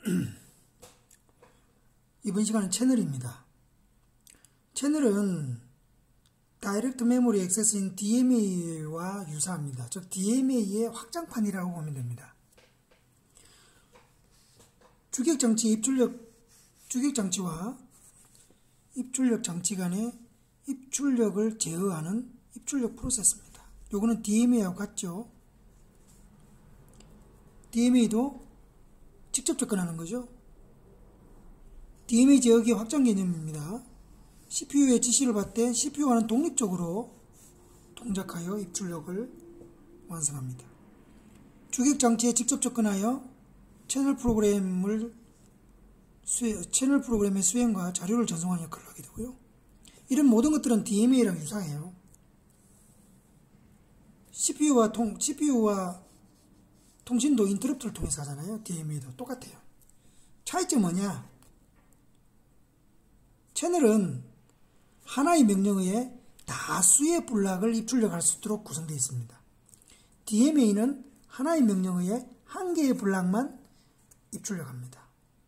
이번 시간은 채널입니다. 채널은 다이렉트 메모리 액세스인 DMA와 유사합니다. 즉 DMA의 확장판이라고 보면 됩니다. 주객장치와 입출력 장치 간의 입출력을 제어하는 입출력 프로세스입니다. 요거는 DMA하고 같죠. DMA도 직접 접근하는 거죠. DMA 제어기의 확장 개념입니다. CPU의 지시를 받되 CPU와는 독립적으로 동작하여 입출력을 완성합니다. 주객장치에 직접 접근하여 채널 프로그램의 수행과 자료를 전송하는 역할을 하게 되고요. 이런 모든 것들은 DMA랑 유사해요. CPU와 통신도 인터럽트를 통해서 하잖아요. DMA도 똑같아요. 차이점 뭐냐? 채널은 하나의 명령에 의해 다수의 블락을 입출력할 수 있도록 구성되어 있습니다. DMA는 하나의 명령에 의해 한 개의 블락만 입출력합니다.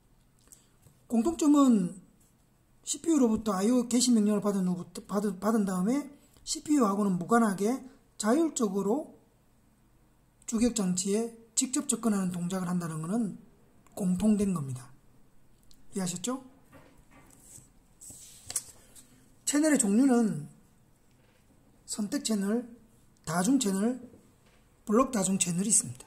공통점은 CPU로부터 IO 개시 명령을 받은 다음에 CPU하고는 무관하게 자율적으로 주객장치에 직접 접근하는 동작을 한다는 것은 공통된 겁니다. 이해하셨죠? 채널의 종류는 선택 채널, 다중 채널, 블록 다중 채널이 있습니다.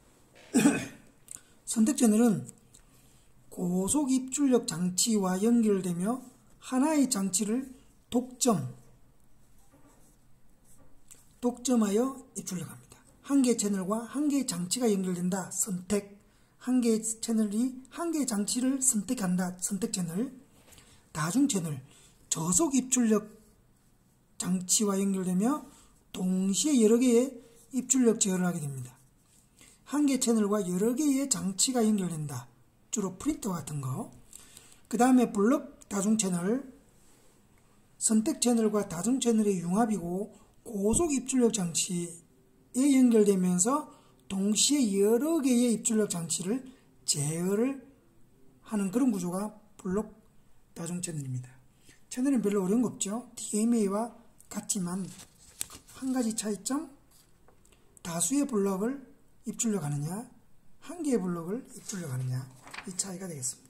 선택 채널은 고속 입출력 장치와 연결되며 하나의 장치를 독점하여 입출력합니다. 한 개의 채널과 한 개의 장치가 연결된다. 선택. 한 개의 채널이 한 개의 장치를 선택한다. 선택 채널. 다중 채널. 저속 입출력 장치와 연결되며 동시에 여러 개의 입출력 제어를 하게 됩니다. 한 개의 채널과 여러 개의 장치가 연결된다. 주로 프린터 같은 거. 그 다음에 블록 다중 채널, 선택 채널과 다중 채널의 융합이고 고속 입출력 장치에 연결되면서 동시에 여러 개의 입출력 장치를 제어를 하는 그런 구조가 블록 다중 채널입니다. 채널은 별로 어려운 거 없죠. DMA와 같지만 한 가지 차이점, 다수의 블럭을 입출력하느냐, 한 개의 블럭을 입출력하느냐, 이 차이가 되겠습니다.